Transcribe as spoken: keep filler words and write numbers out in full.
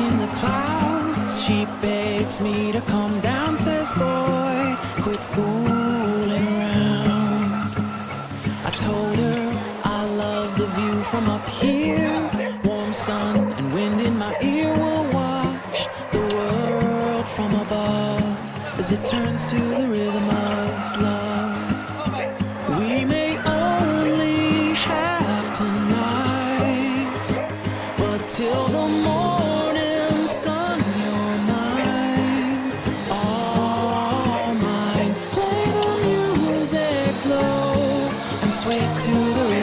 in the clouds. She begs me to come down, says, boy, quit fooling around. I told her I love the view from up here. Warm sun and wind in my ear will wash the world from above as it turns to the rhythm of love. We may only have tonight, but till the morning sun, you're mine, all mine. Play the music low and sway to the rhythm.